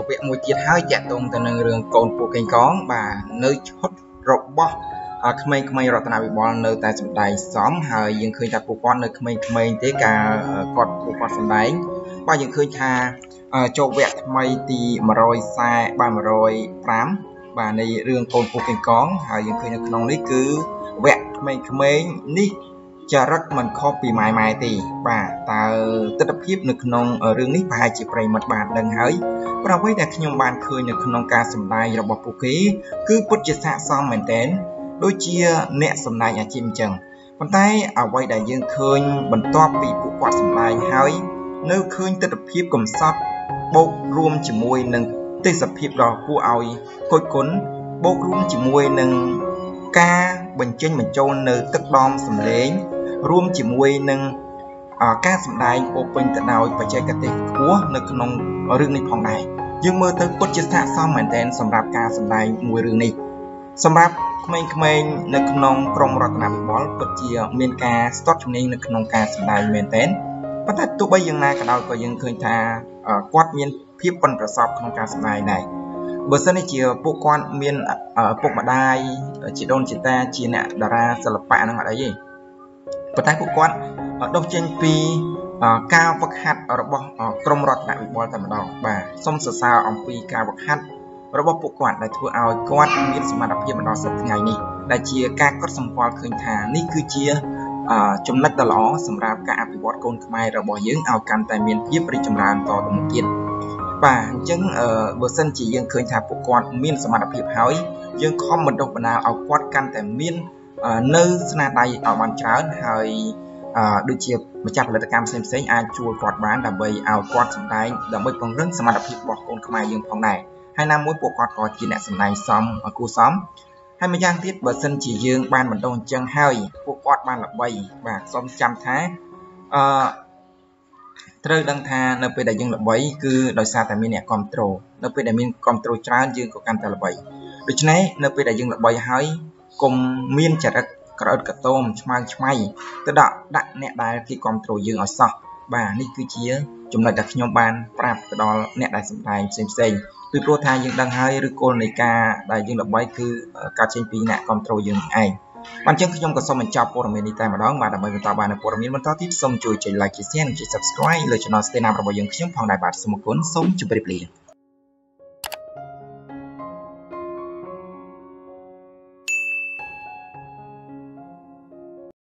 វគ្គមួយទៀតហើយតាក់ទងទៅនឹងរឿងកូនពូកេងកងបាទនៅឈុតរបស់ក្មេងៗរតនាវិបលនៅតែសម្ដែងសមហើយយើងឃើញថាពួកគាត់នៅក្មេងៗទេការគាត់សម្ដែងបាទយើងឃើញថាចូលវគ្គថ្មីទី140បាទ105បាទនៃរឿងកូនពូកេងកងហើយយើងឃើញនៅក្នុងនេះគឺវគ្គក្មេងៗនេះចរិតមិនខុសពីម៉ែទេបាទតើទស្សនវិជ្ជានៅក្នុងរឿងនេះប្រហែលជាប្រិមិត្តបានដឹងហើយព្រោះអ្វីដែលខ្ញុំបានឃើញនៅក្នុងការសម្ដែងរបស់ពួកគេគឺពិតជាស័ក្តិសមមែនទែនដូចជាអ្នកសម្ដែងអាជីពអញ្ចឹងប៉ុន្តែអ្វីដែលយើងឃើញបន្ទាប់ពីពួកគាត់សម្ដែងហើយនៅឃើញទស្សនវិជ្ជាកំសត់បូករួមជាមួយនឹងទេសភាពដ៏គួរឲ្យគយគន់បូករួមជាមួយនឹងការបញ្ចេញបញ្ចូលនៅទឹកដមសម្លេងរួមជាមួយនឹងការសម្ដែងពោពេញទៅដោយបច្ចេកទេសខ្ពស់នៅក្នុងរឿងនេះផងដែរយើងមើលទៅពិតជាស័ក្តិសមមែនទែនសម្រាប់ការសម្ដែងមួយរឿងនេះសម្រាប់ក្មេងៗនៅក្នុងក្រុមរតនាវិបលពិតជាមានការស្ទាត់ជំនាញនៅក្នុងការសម្ដែងមែនទែនប៉ុន្តែទោះបីយ៉ាងណាក៏ដោយក៏យើងឃើញថាគាត់មានភាពប៉ិនប្រសប់ក្នុងការសម្ដែងដែរបើសិនជាពួកគាត់មានពុកម្ដាយជីដូនជីតាជាអ្នកតារាសិល្បៈហ្នឹងអត់អីទេប៉ុន្តែពួកគាត់ដុសចេញពីការវឹកហាត់របស់ក្រុមរតនវិបលតែម្ដងបាទសូមសរសើរអំពីការវឹកហាត់របស់ពួកគាត់ដែលធ្វើឲ្យគាត់មានសមត្ថភាពមកដល់សប្តាហ៍ថ្ងៃនេះដែលជាការកត់សម្គាល់ឃើញថានេះគឺជាចំណុចដ៏ល្អសម្រាប់ការអភិវឌ្ឍកូនខ្មែររបស់យើងឲ្យកាន់តែមានភាពរីកចម្រើនតទៅមុខទៀតបាទអញ្ចឹងបើសិនជាយើងឃើញថាពួកគាត់មានសមត្ថភាពហើយយើងខំបណ្ដុះបណ្ដាលឲ្យគាត់កាន់តែមាននៅស្នាដៃឲ្យបានច្រើនហើយដូចជាម្ចាស់ផលិតកម្មផ្សេងៗអាចជួលគាត់បានដើម្បីឲ្យគាត់សម្ដែងដើម្បីពង្រឹងសមត្ថភាពរបស់កូនខ្មែរយើងផងដែរហើយណាមួយពួកគាត់ក៏ជាអ្នកសម្ដែងសមគួរសមហើយម្យ៉ាងទៀតបើសិនជាយើងបានបណ្ដុះអញ្ចឹងហើយពួកគាត់បានល្បីបាទសូមចាំថាត្រូវដឹងថានៅពេលដែលយើងល្បីគឺដោយសារតែមានអ្នកគ្រប់គ្រងនៅពេលដែលមានគ្រប់គ្រងច្រើនយើងក៏កាន់តែល្បីដូច្នេះនៅពេលដែលយើងល្បីហើយកុំមានចរិតក្រអឺតក្រទមឆ្មើងឆ្មៃទៅដាក់អ្នកដែលគេគ្រប់គ្រងយើងឲ្យសោះបាទនេះគឺជាចំណុចដែលខ្ញុំបានប្រាប់ទៅដល់អ្នកដែលសម្ដែងផ្សេងៗពីព្រោះថាយើងដឹងហើយឬគោលនៃការដែលយើងល្បីគឺកើតចេញពីអ្នកគ្រប់គ្រងយើងឯងបាទអញ្ចឹងខ្ញុំក៏សូមបញ្ចប់ព័ត៌មាននេះតែម្ដងបាទដើម្បីបន្តបាននូវព័ត៌មានបន្តទៀតសូមជួយចុច like ចុច share និងចុច subscribe លើ channel Stay Nam របស់យើងខ្ញុំផងដែរបាទសូមអរគុណសូមជម្រាបលា